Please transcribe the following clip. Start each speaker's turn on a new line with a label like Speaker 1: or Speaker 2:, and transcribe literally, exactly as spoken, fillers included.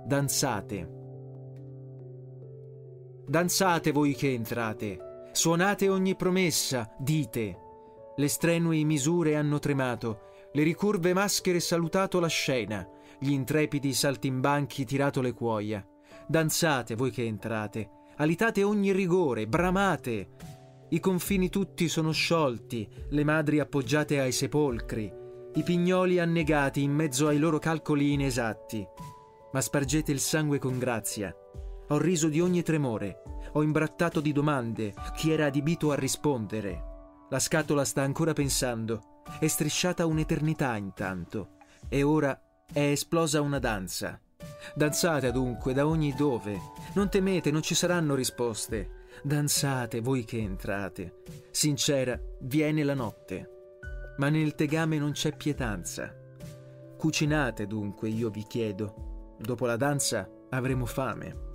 Speaker 1: danzate. Danzate voi che entrate, suonate ogni promessa, dite. Le strenui misure hanno tremato, le ricurve maschere salutato la scena, gli intrepidi saltimbanchi tirato le cuoia. Danzate voi che entrate, alitate ogni rigore, bramate. I confini tutti sono sciolti, le madri appoggiate ai sepolcri, i pignoli annegati in mezzo ai loro calcoli inesatti. Ma spargete il sangue con grazia. Ho riso di ogni tremore, ho imbrattato di domande chi era adibito a rispondere. La scatola sta ancora pensando, è strisciata un'eternità intanto, e ora è esplosa una danza. Danzate dunque da ogni dove, non temete, non ci saranno risposte. Danzate voi che entrate, sincera viene la notte, ma nel tegame non c'è pietanza. Cucinate dunque, io vi chiedo, dopo la danza avremo fame.